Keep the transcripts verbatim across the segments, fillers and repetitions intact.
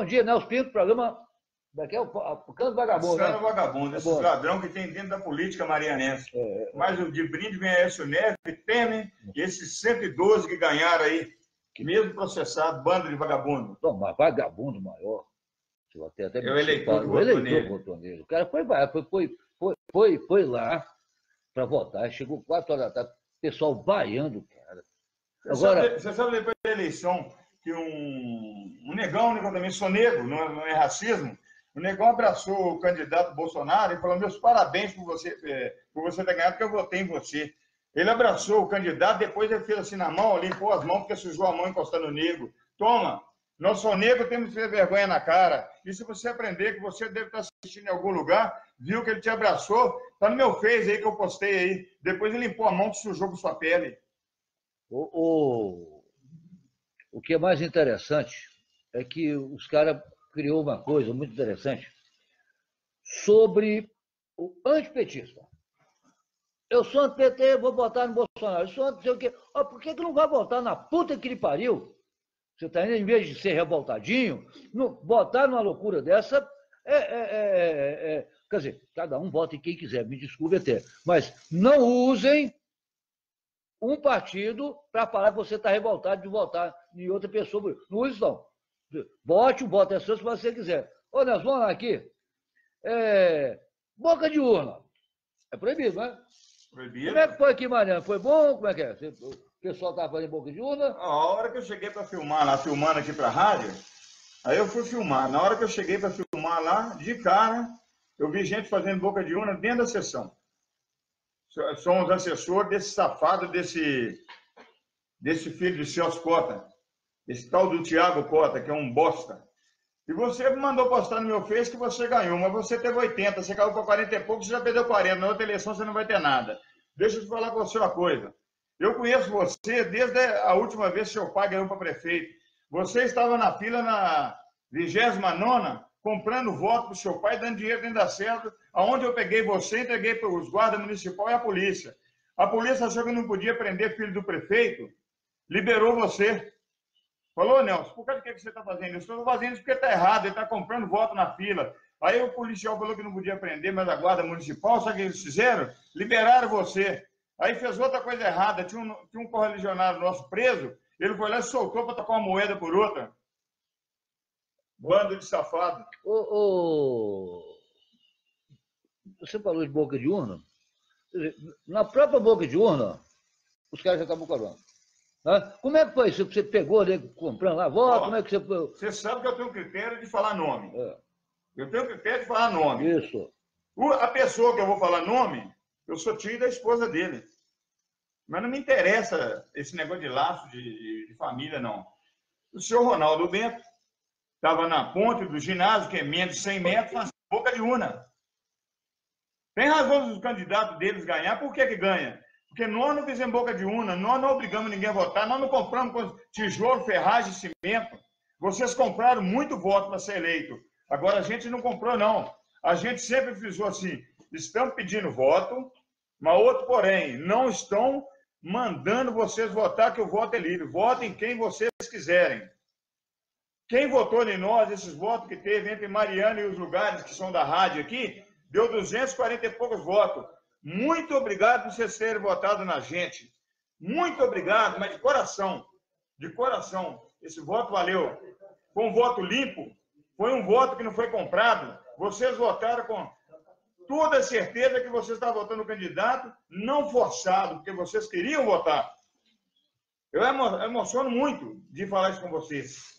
dia, Nelson Pinto, programa... Daqui é o, o Canto Vagabundo. Canto né? Vagabundo, esses ladrão que tem dentro da política marianense. É, é, Mas o de brinde vem Aécio Neves, Temer, e esses cento e doze que ganharam aí, que mesmo processado, bando de vagabundo. Não, mas vagabundo maior. Eu até, até é o eleitor que o votou eleitor nele. votou nele. O cara foi, foi, foi, foi, foi, foi lá para votar, chegou quatro horas da tarde, o pessoal vaiando, cara. Você, Agora, sabe, você sabe depois da eleição que um, um negão, né, eu também sou negro, não é, não é racismo, o negão abraçou o candidato Bolsonaro e falou: meus parabéns por você, é, por você ter ganhado, porque eu votei em você. Ele abraçou o candidato, depois ele fez assim na mão, limpou as mãos, porque sujou a mão encostando no negro. Toma, nós somos negros, temos que ter vergonha na cara. E se você aprender que você deve estar assistindo em algum lugar, viu que ele te abraçou, tá no meu Face aí que eu postei aí. Depois ele limpou a mão, que sujou com sua pele. O, o, o que é mais interessante é que os caras criou uma coisa muito interessante sobre o antipetista. Eu sou anti-P T, vou votar no Bolsonaro. Eu sou anti, sei o quê. Oh, por que, que não vai votar na puta que lhe pariu? Você está indo, em vez de ser revoltadinho, não, votar numa loucura dessa é, é, é, é... Quer dizer, cada um vota em quem quiser, me desculpe até. Mas não usem um partido para falar que você está revoltado de votar em outra pessoa. Não use, não. Vote, o voto é seu se você quiser. Ô, Nelson, vamos lá aqui. É... Boca de urna. É proibido, né? Proibido. Como é que foi aqui, Mariana? Foi bom? Como é que é? O pessoal estava fazendo boca de urna? A hora que eu cheguei para filmar lá, filmando aqui para a rádio, aí eu fui filmar. Na hora que eu cheguei para filmar lá, de cara, eu vi gente fazendo boca de urna dentro da sessão. Somos assessores desse safado, desse, desse filho de Celso Cota, esse tal do Tiago Cota, que é um bosta. E você me mandou postar no meu Face que você ganhou, mas você teve oitenta, você caiu para quarenta e pouco, você já perdeu quarenta. Na outra eleição você não vai ter nada. Deixa eu te falar com você uma coisa. Eu conheço você desde a última vez que seu pai ganhou para prefeito. Você estava na fila na vigésima nona, comprando voto para o seu pai, dando dinheiro dentro da certa, aonde eu peguei você, entreguei para os guardas municipais e a polícia. A polícia achou que não podia prender filho do prefeito, liberou você. Falou, Nelson, por causa de que você está fazendo isso? Eu estou fazendo isso porque está errado, ele está comprando voto na fila. Aí o policial falou que não podia prender, mas a guarda municipal, sabe o que eles fizeram? Liberaram você. Aí fez outra coisa errada, tinha um, tinha um correligionário nosso preso, ele foi lá e soltou para tocar uma moeda por outra. Bando de safado. Ô, ô... Você falou de boca de urna? Na própria boca de urna, os caras já estavam cobrando. Como é que foi isso? Você pegou, né, comprando lá, voto? Como é que você... Você sabe que eu tenho critério de falar nome. É. Eu tenho critério de falar nome. Isso. A pessoa que eu vou falar nome, eu sou tio da esposa dele. Mas não me interessa esse negócio de laço de, de, de família, não. O senhor Ronaldo Bento estava na ponte do ginásio, que é menos de cem metros, fazendo boca de urna. Tem razão dos candidatos deles ganhar, por que que ganha? Porque nós não fizemos boca de urna, nós não obrigamos ninguém a votar, nós não compramos com tijolo, ferragem e cimento. Vocês compraram muito voto para ser eleito. Agora a gente não comprou, não. A gente sempre frisou assim, estamos pedindo voto, mas outro, porém, não estão mandando vocês votar, que o voto é livre. Votem quem vocês quiserem. Quem votou em nós, esses votos que teve entre Mariana e os lugares que são da rádio aqui, deu duzentos e quarenta e poucos votos. Muito obrigado por vocês terem votado na gente. Muito obrigado, mas de coração. De coração. Esse voto valeu. Foi um voto limpo. Foi um voto que não foi comprado. Vocês votaram com toda a certeza que vocês estavam votando no candidato, não forçado, porque vocês queriam votar. Eu emociono muito de falar isso com vocês.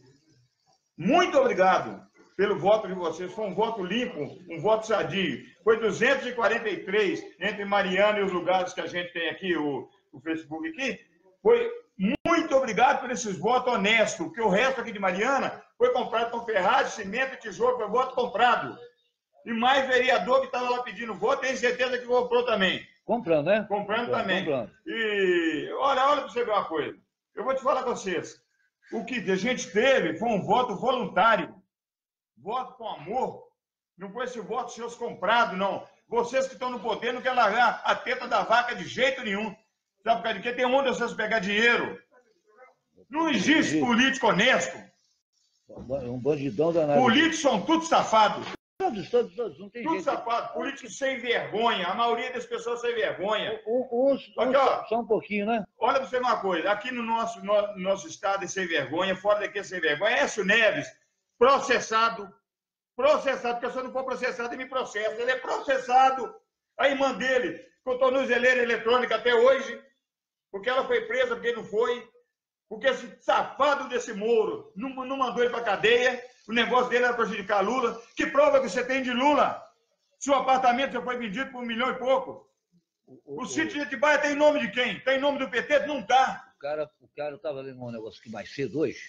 Muito obrigado pelo voto de vocês. Foi um voto limpo, um voto sadio. Foi duzentos e quarenta e três entre Mariana e os lugares que a gente tem aqui, o, o Facebook aqui. Foi muito obrigado por esses votos honestos, porque o resto aqui de Mariana foi comprado com ferragem, cimento e tijolo, foi voto comprado. E mais vereador que estava lá pedindo voto, tenho certeza que comprou também. Comprando, né? Comprando, comprando também. Comprando. E olha, olha para você ver uma coisa. Eu vou te falar com vocês. O que a gente teve foi um voto voluntário. Voto com amor. Não foi esse voto seus comprado, não. Vocês que estão no poder não querem largar a teta da vaca de jeito nenhum. Sabe por causa de quê? Tem onde vocês pegar dinheiro. Não existe político honesto. Um bandidão danado. Políticos são todos safados. Todos, todos, todos, não tem Tudo jeito. safado. Políticos sem vergonha. A maioria das pessoas sem vergonha. Uns, uns, Aqui, ó, só um pouquinho, né? olha para você uma coisa. Aqui no nosso, no, nosso estado é sem vergonha, fora daqui é sem vergonha. Écio Neves, processado. Processado, porque se eu não for processado, ele me processa. Ele é processado. A irmã dele, com tornozeleira eletrônica até hoje, porque ela foi presa, porque não foi. Porque esse safado desse Moro não, não mandou ele para cadeia. O negócio dele era prejudicar Lula. Que prova que você tem de Lula? Seu apartamento já foi vendido por um milhão e pouco. O, o, o sítio de Atibaia tem nome de quem? Tem nome do P T? Não tá. O cara, o cara estava lendo um negócio aqui mais cedo hoje.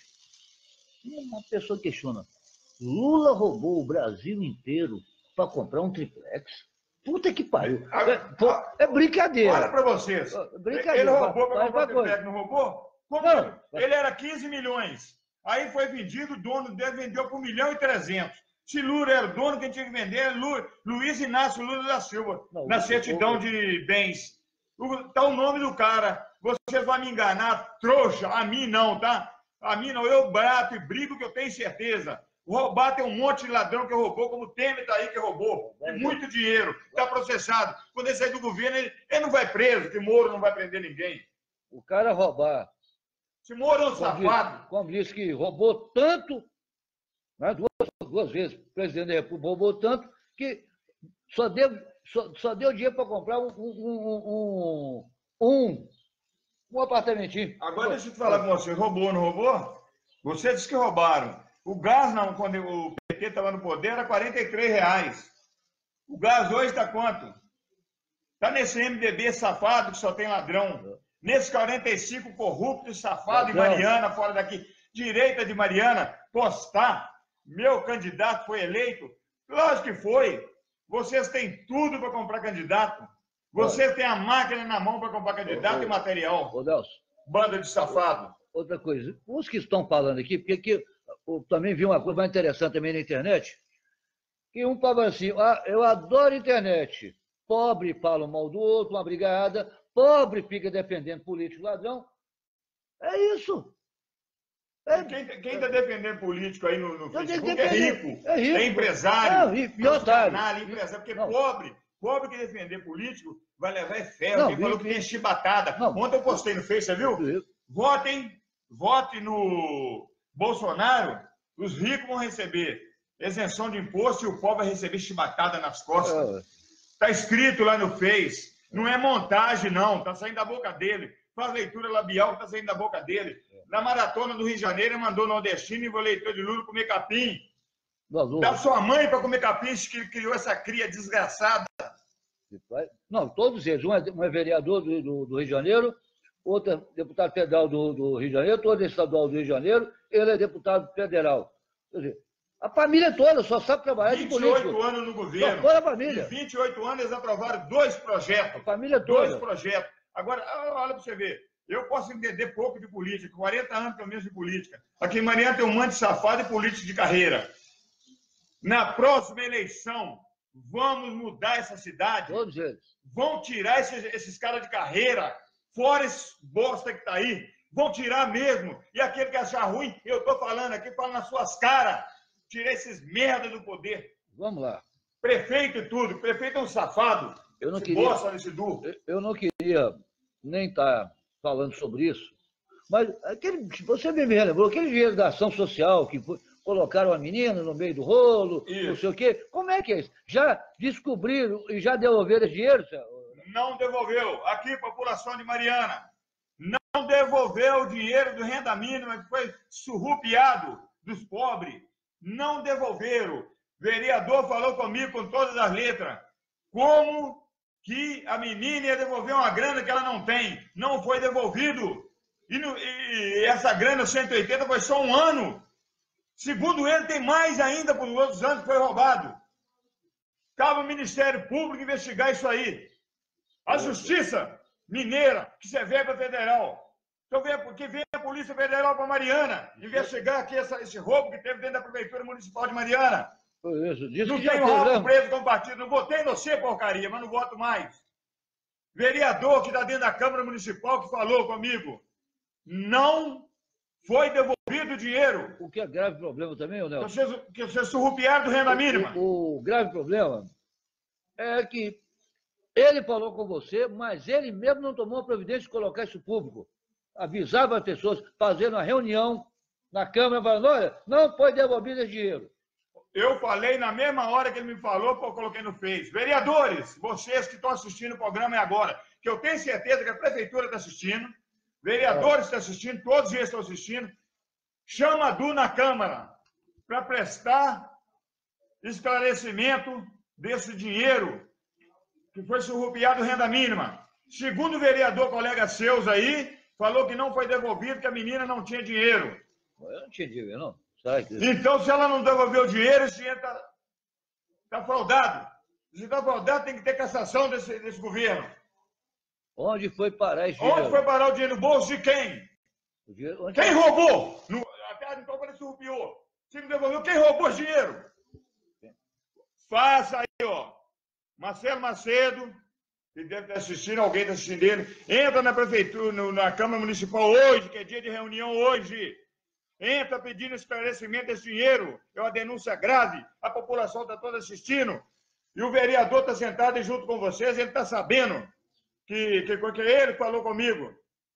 E uma pessoa questiona. Lula roubou o Brasil inteiro para comprar um triplex? Puta que pariu. É, pô, é brincadeira. Olha para vocês. É brincadeira. Ele roubou para comprar um triplex, não roubou? Como não, ele era quinze milhões. Aí foi vendido, o dono dele vendeu por um milhão e trezentos. Se Lula era o dono, quem tinha que vender era Lu, Luiz Inácio Lula da Silva, não, na certidão de bens. Está o nome do cara. Vocês vão me enganar, trouxa. A mim não, tá? A mim não. Eu bato e brigo que eu tenho certeza. Roubar tem um monte de ladrão que roubou, como o Temer está aí que roubou. E muito dinheiro. Está processado. Quando ele sair do governo, ele, ele não vai preso, que Moro não vai prender ninguém. O cara roubar. Se Moro é um safado. Diz, como disse que roubou tanto, né, duas, duas vezes, o presidente da República roubou tanto, que só deu, só, só deu dinheiro para comprar um, um, um, um, um apartamentinho. Agora deixa eu te falar com você, roubou ou não roubou? Você disse que roubaram. O gás, não, quando o P T estava no poder, era quarenta e três reais. O gás hoje está quanto? Está nesse M D B safado que só tem ladrão. Nesse quarenta e cinco corrupto, safado, e Mariana, fora daqui, direita de Mariana, postar, meu candidato foi eleito? Lógico que foi. Vocês têm tudo para comprar candidato. Vocês têm a máquina na mão para comprar candidato ô, e material. Ô, Nelson. Banda de safado. Outra coisa, os que estão falando aqui, porque aqui, eu também vi uma coisa mais interessante também na internet, que um fala assim, ah, eu adoro internet. Pobre fala mal do outro, uma brigada. Pobre fica defendendo político ladrão. É isso. É... Quem está defendendo político aí no, no Facebook é rico, é rico, é empresário, é, e otário. Canalha, empresário, porque não. pobre, pobre que defender político vai levar é ferro. Quem falou que tem chibatada. Não. Ontem eu postei no Face, você viu? Não. Votem, votem no Bolsonaro, os ricos vão receber isenção de imposto e o pobre vai receber chibatada nas costas. Está é. escrito lá no Face. Não é montagem, não. Está saindo da boca dele. Faz leitura labial que está saindo da boca dele. Na maratona do Rio de Janeiro, ele mandou nordestino e o eleitor de Lula comer capim. Dá sua mãe para comer capim, que criou essa cria desgraçada. Não, todos eles. Um é, um é vereador do, do, do Rio de Janeiro, outro é deputado federal do, do Rio de Janeiro, outro é estadual do Rio de Janeiro, ele é deputado federal. Quer dizer, a família toda só sabe trabalhar de político. vinte e oito anos no governo. Toda a família. Em vinte e oito anos eles aprovaram dois projetos. A família toda. Dois projetos. Agora, olha para você ver. Eu posso entender pouco de política. quarenta anos que eu mesmo de política. Aqui em Mariana tem um monte de safado e político de carreira. Na próxima eleição, vamos mudar essa cidade. Todos eles. Vão tirar esses, esses caras de carreira. Fora esse bosta que está aí. Vão tirar mesmo. E aquele que achar ruim, eu estou falando aqui, falo nas suas caras. Tirar esses merda do poder. Vamos lá. Prefeito e tudo. Prefeito é um safado. Eu não Se queria. Bosta nesse duro. Eu não queria nem estar falando sobre isso. Mas aquele, você me lembrou, aquele dinheiro da ação social que foi, colocaram a menina no meio do rolo, isso. Não sei o quê. Como é que é isso? Já descobriram e já devolveram esse dinheiro, senhor? Não devolveu. Aqui, população de Mariana, não devolveu o dinheiro do renda mínima que foi surrupiado dos pobres. Não devolveram. O vereador falou comigo com todas as letras. Como que a menina ia devolver uma grana que ela não tem? Não foi devolvido. E, no, e essa grana, cento e oitenta, foi só um ano. Segundo ele, tem mais ainda por outros anos que foi roubado. Cabe ao Ministério Público investigar isso aí. A Justiça Mineira, que você vê para federal. Então, que vem a Polícia Federal para Mariana investigar aqui essa, esse roubo que teve dentro da Prefeitura Municipal de Mariana. Isso, diz não que tenho rabo preso com o partido. Não votei em você, porcaria, mas não voto mais. Vereador que está dentro da Câmara Municipal que falou comigo. Não Foi devolvido o dinheiro. O que é grave problema também, Nelson? Que vocês, que vocês surrupiaram do renda mínima. O, o grave problema é que ele falou com você, mas ele mesmo não tomou a providência de colocar isso público. Avisava as pessoas, fazendo uma reunião na Câmara, falando, olha, não foi devolvido esse dinheiro. Eu falei na mesma hora que ele me falou, eu coloquei no Face. Vereadores, vocês que estão assistindo o programa é agora, que eu tenho certeza que a Prefeitura está assistindo, vereadores estão assistindo, todos eles estão assistindo, chama a Du na Câmara para prestar esclarecimento desse dinheiro que foi surrupiado renda mínima. Segundo o vereador colega seus aí, falou que não foi devolvido, que a menina não tinha dinheiro. Eu não tinha dinheiro, não. Que... Então, se ela não devolveu o dinheiro, esse dinheiro está tá fraudado. Se está fraudado, tem que ter cassação desse, desse governo. Onde foi parar esse dinheiro? Onde foi parar o dinheiro? No bolso de quem? O dinheiro... Onde quem foi... roubou? No... Até então, quando ele surrupiou. Se não devolveu, quem roubou esse dinheiro? Sim. Faça aí, ó. Marcelo Macedo, que deve estar assistindo, alguém está assistindo ele, entra na prefeitura, no, na Câmara Municipal hoje, que é dia de reunião hoje. Entra pedindo esclarecimento desse dinheiro. É uma denúncia grave. A população está toda assistindo. E o vereador está sentado e junto com vocês, ele está sabendo que, que, que ele falou comigo.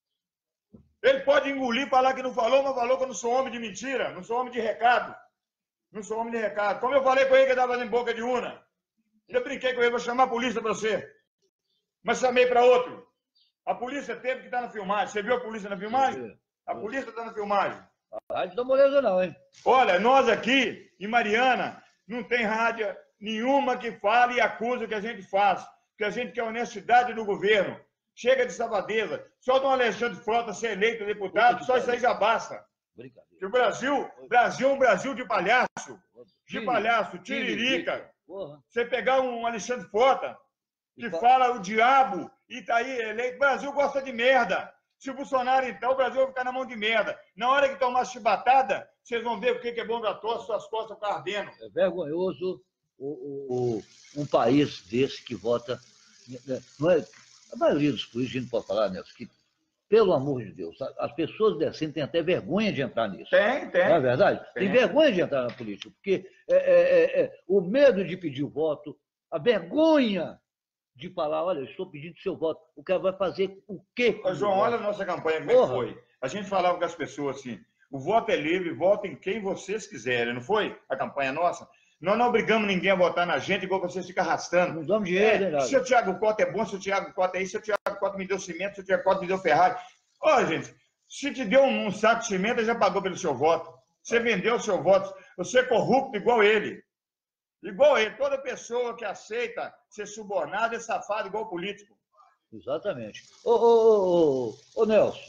Ele pode engolir, falar que não falou, mas falou que eu não sou homem de mentira, não sou homem de recado. Não sou homem de recado. Como eu falei com ele que ele estava em boca de urna. Eu brinquei com ele, vou chamar a polícia para você. Mas chamei para outro. A polícia teve que estar na filmagem. Você viu a polícia na filmagem? A polícia está na filmagem. Rádio da moleza não, hein? Olha, nós aqui, em Mariana, não tem rádio nenhuma que fale e acuse o que a gente faz. Porque a gente quer honestidade do governo. Chega de safadeza. Só do Alexandre Frota ser eleito deputado, só isso aí já basta. Porque o Brasil, Brasil é um Brasil de palhaço. De palhaço, tiririca. Você pegar um Alexandre Frota, que fala o diabo, e tá aí eleito. O Brasil gosta de merda. Se o Bolsonaro, então, o Brasil vai ficar na mão de merda. Na hora que tomar chibatada, vocês vão ver o que é bom da tosse, suas costas ficam ardendo. É vergonhoso o, o, o, um país desse que vota... Não é, a maioria dos políticos, a gente pode falar, Nelson, que, pelo amor de Deus, as pessoas decentes têm até vergonha de entrar nisso. Tem, tem. Não é verdade? Tem, tem vergonha de entrar na política, porque é, é, é, o medo de pedir o voto, a vergonha de falar, olha, eu estou pedindo seu voto, o cara vai fazer o quê? Ô, João, olha a nossa campanha, como é que foi. A gente falava com as pessoas assim, o voto é livre, votem quem vocês quiserem, não foi? A campanha nossa. Nós não obrigamos ninguém a votar na gente, igual vocês ficam arrastando. Não damos dinheiro, é, se o Thiago Cota é bom, se o Thiago Cota é isso, se o Thiago Cota me deu cimento, se o Thiago Cota me deu Ferrari. Olha, gente, se te deu um, um saco de cimento, ele já pagou pelo seu voto. Você vendeu o seu voto. Você é corrupto igual ele. Igual ele. Toda pessoa que aceita ser subornada é safado igual político. Exatamente. Ô, ô, ô, ô, ô Nelson,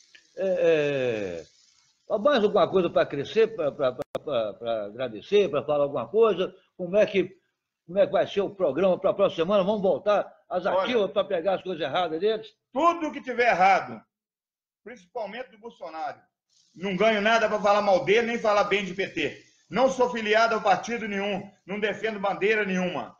é, é, mais alguma coisa para crescer, para agradecer, para falar alguma coisa? Como é que, como é que vai ser o programa para a próxima semana? Vamos voltar às ativas para pegar as coisas erradas deles? Tudo que tiver errado, principalmente do Bolsonaro. Não ganho nada para falar mal dele, nem falar bem de P T. Não sou filiado a partido nenhum, não defendo bandeira nenhuma.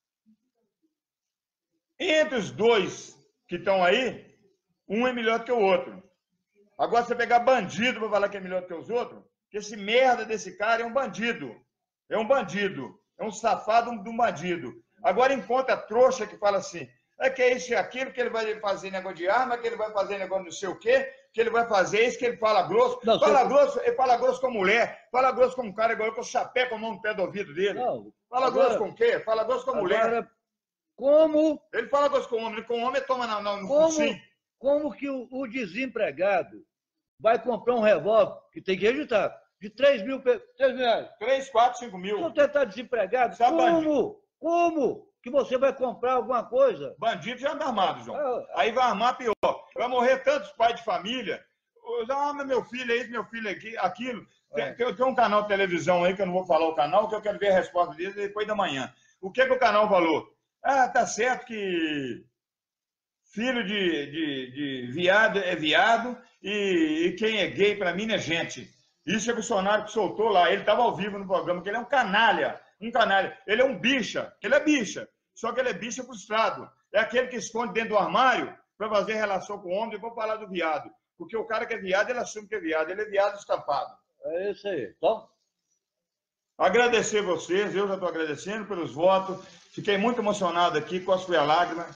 Entre os dois que estão aí, um é melhor que o outro. Agora, você pegar bandido para falar que é melhor que os outros, que esse merda desse cara é um bandido. É um bandido. É um safado de um bandido. Agora, encontra trouxa que fala assim, é que é isso e aquilo, que ele vai fazer negócio de arma, que ele vai fazer negócio não sei o quê, que ele vai fazer isso, que ele fala grosso. Não, fala você... grosso, ele fala grosso com mulher, fala grosso com um cara igual com o chapéu com a mão no pé do ouvido dele. Não, fala agora... grosso com o quê? Fala grosso com a mulher. Agora, como... Ele fala grosso com o homem, com o homem toma no, no como, focinho. Como que o, o desempregado vai comprar um revólver, que tem que registrar, de três mil, três mil reais? três, quatro, cinco mil. Se você está desempregado, Sabe como? Bandido. Como que você vai comprar alguma coisa? Bandido já anda armado, João. Ah, Aí vai armar pior. Vai morrer tantos pais de família. Ah, meu filho é isso, meu filho é aqui, aquilo. Tem, tem, tem um canal de televisão aí, que eu não vou falar o canal, que eu quero ver a resposta dele depois da manhã. O que, que o canal falou? Ah, tá certo que filho de, de, de viado é viado e, e quem é gay, para mim, é gente. Isso é o Bolsonaro que soltou lá. Ele estava ao vivo no programa, que ele é um canalha. Um canalha. Ele é um bicha. Ele é bicha. Só que ele é bicha frustrado. É aquele que esconde dentro do armário para fazer relação com o homem e depois falar do viado. Porque o cara que é viado, ele assume que é viado. Ele é viado estampado. É isso aí. Então, agradecer vocês, eu já estou agradecendo pelos votos. Fiquei muito emocionado aqui, cospe a lágrima.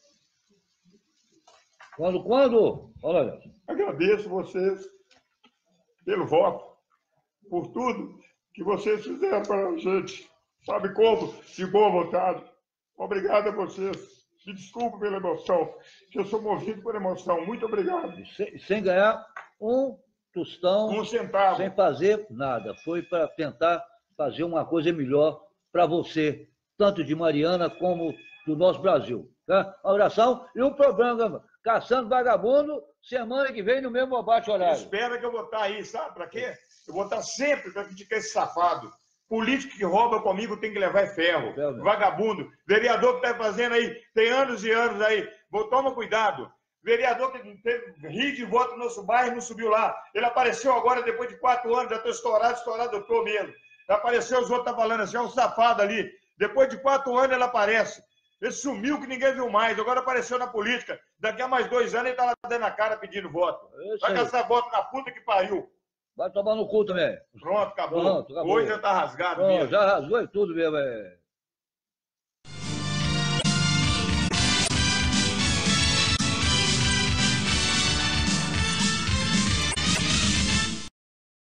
quando, quando? Olha, Agradeço vocês pelo voto, por tudo que vocês fizeram para a gente. Sabe como? De boa vontade. Obrigado a vocês. Me desculpe pela emoção, que eu sou movido por emoção. Muito obrigado. sem, sem ganhar um tostão, Um centavo. sem fazer nada. Foi para tentar fazer uma coisa melhor para você, tanto de Mariana como do nosso Brasil. Tá? Uma oração e um programa Caçando Vagabundo, semana que vem no mesmo bate-horário. Espera que eu vou estar aí, sabe para quê? Eu vou estar sempre para criticar esse safado. Político que rouba comigo tem que levar ferro. Ferro. Vagabundo. Vereador que está fazendo aí, tem anos e anos aí. Toma cuidado. Vereador que teve, ri de voto no nosso bairro e não subiu lá. Ele apareceu agora, depois de quatro anos, já estou estourado, estourado eu estou mesmo. Apareceu, os outros estão falando assim, é um safado ali. Depois de quatro anos ele aparece. Ele sumiu que ninguém viu mais. Agora apareceu na política. Daqui a mais dois anos ele está lá dando a cara pedindo voto. Vai caçar voto na puta que pariu. Vai tomar no cu também. Pronto, acabou. Pronto, acabou. Hoje já está rasgado Pronto, mesmo. já rasgou e tudo mesmo. É.